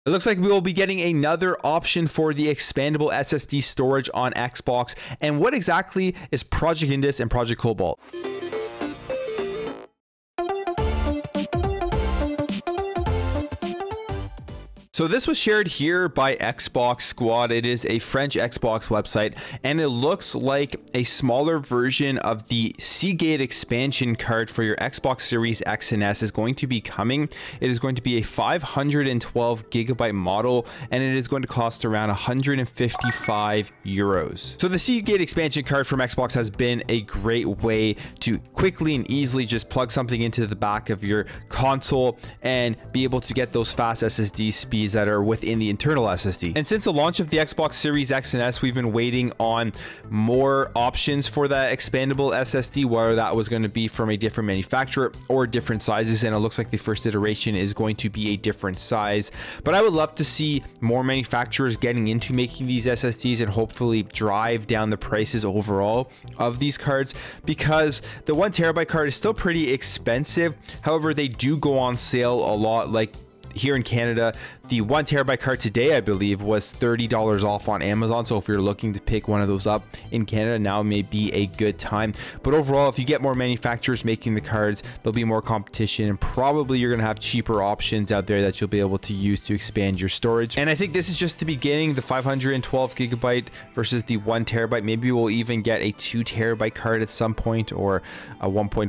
It looks like we will be getting another option for the expandable SSD storage on Xbox. And what exactly is Project Indus and Project Cobalt? So this was shared here by Xbox Squad. It is a French Xbox website, and it looks like a smaller version of the Seagate expansion card for your Xbox Series X and S is going to be coming. It is going to be a 512 gigabyte model, and it is going to cost around 155 euros. So the Seagate expansion card from Xbox has been a great way to quickly and easily just plug something into the back of your console and be able to get those fast SSD speeds that are within the internal SSD. And since the launch of the Xbox Series X and S, we've been waiting on more options for that expandable SSD, whether that was going to be from a different manufacturer or different sizes. And it looks like the first iteration is going to be a different size. But I would love to see more manufacturers getting into making these SSDs and hopefully drive down the prices overall of these cards, because the 1 terabyte card is still pretty expensive. However, they do go on sale a lot. Like here in Canada, the 1 terabyte card today, I believe, was $30 off on Amazon. So if you're looking to pick one of those up in Canada, now may be a good time. But overall, if you get more manufacturers making the cards, there'll be more competition, and probably you're going to have cheaper options out there that you'll be able to use to expand your storage. And I think this is just the beginning, the 512 gigabyte versus the 1 terabyte. Maybe we'll even get a 2 terabyte card at some point, or a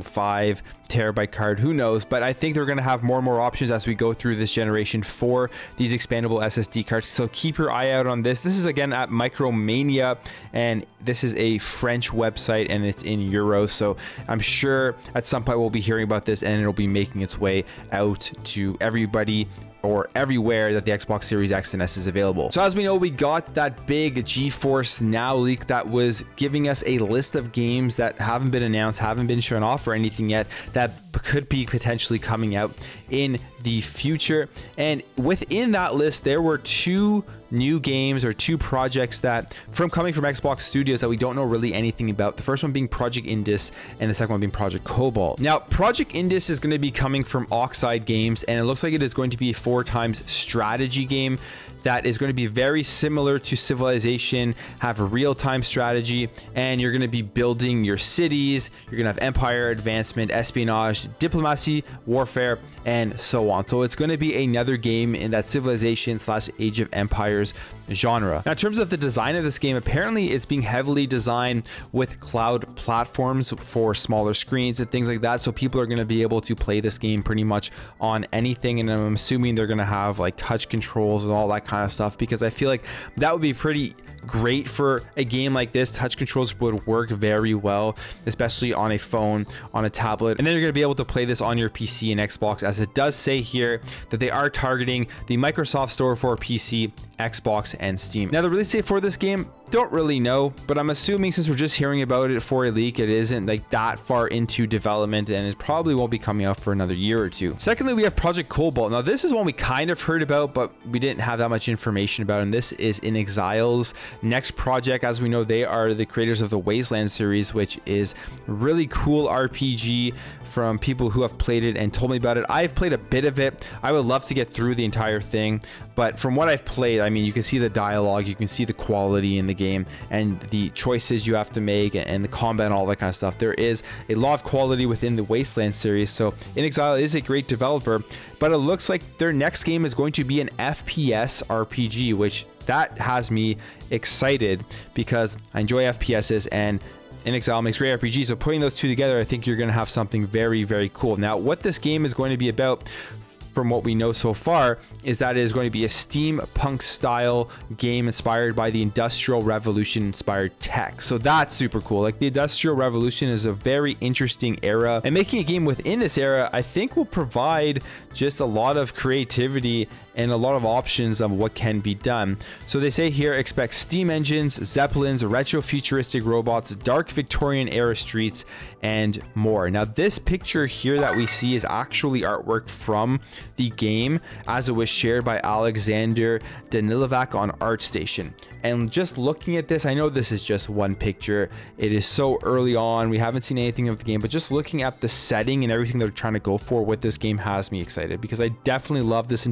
1.5 terabyte card, who knows. But I think they're going to have more and more options as we go through this generation for these expandable SSD cards. So keep your eye out on this. This is again at Micromania, and this is a French website, and it's in euros. So I'm sure at some point we'll be hearing about this, and it'll be making its way out to everybody or everywhere that the Xbox Series X and S is available. So as we know, we got that big GeForce Now leak that was giving us a list of games that haven't been announced, haven't been shown off or anything yet, that could be potentially coming out in the future. And within that list, there were 2 new games, or 2 projects that coming from Xbox Studios that we don't know really anything about. The first one being Project Indus, and the second one being Project Cobalt. Now, Project Indus is going to be coming from Oxide Games, and it looks like it is going to be a 4x strategy game that is going to be very similar to Civilization, have a real-time strategy, and you're going to be building your cities. You're going to have empire advancement, espionage, diplomacy, warfare, and so on. So it's going to be another game in that Civilization/Age of Empires genre. Now, in terms of the design of this game, apparently it's being heavily designed with cloud platforms for smaller screens and things like that. So people are going to be able to play this game pretty much on anything. And I'm assuming they're going to have like touch controls and all that kind of stuff, because I feel like that would be pretty great for a game like this. Touch controls would work very well, especially on a phone, on a tablet. And then you're going to be able to play this on your PC and Xbox, as it does say here that they are targeting the Microsoft Store for PC, Xbox, and Steam. Now, the release date for this game, don't really know, but I'm assuming since we're just hearing about it for a leak, it isn't like that far into development, and it probably won't be coming out for another year or 2. Secondly, we have Project Cobalt. Now, this is one we kind of heard about, but we didn't have that much information about, and this is inXile's next project. As we know, they are the creators of the Wasteland series, which is really cool RPG from people who have played it and told me about it. I've played a bit of it. I would love to get through the entire thing, but from what I've played, I mean, you can see the dialogue, you can see the quality in the game and the choices you have to make and the combat and all that kind of stuff. There is a lot of quality within the Wasteland series. So inXile is a great developer, but it looks like their next game is going to be an FPS RPG, which that has me excited because I enjoy FPSs and inXile makes great RPGs. So putting those 2 together, I think you're going to have something very, very cool. Now, what this game is going to be about, from what we know so far, is that it is going to be a steampunk style game inspired by the Industrial Revolution inspired tech. So that's super cool. Like, the Industrial Revolution is a very interesting era, and making a game within this era, I think, will provide just a lot of creativity and a lot of options of what can be done. So they say here, expect steam engines, zeppelins, retro futuristic robots, dark Victorian era streets, and more. Now, this picture here that we see is actually artwork from the game, as it was shared by Alexander Danilovac on ArtStation. And just looking at this, I know this is just one picture. It is so early on. We haven't seen anything of the game, but just looking at the setting and everything they're trying to go for with this game has me excited, because I definitely love this Industrial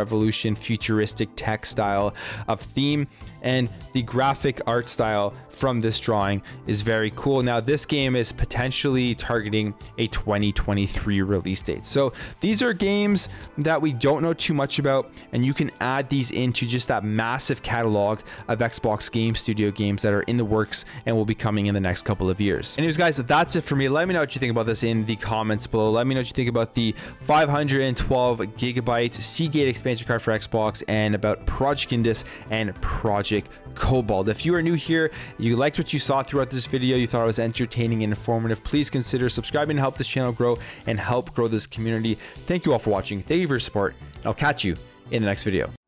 revolution futuristic tech style of theme, and the graphic art style from this drawing is very cool. Now this game is potentially targeting a 2023 release date, so these are games that we don't know too much about, and you can add these into just that massive catalog of Xbox Game Studio games that are in the works and will be coming in the next couple of years. Anyways guys, that's it for me. Let me know what you think about this in the comments below. Let me know what you think about the 512 gigabyte Seagate expansion card for Xbox, and about Project Indus and Project Cobalt. If you are new here, you liked what you saw throughout this video, you thought it was entertaining and informative, please consider subscribing to help this channel grow and help grow this community. Thank you all for watching. Thank you for your support, and I'll catch you in the next video.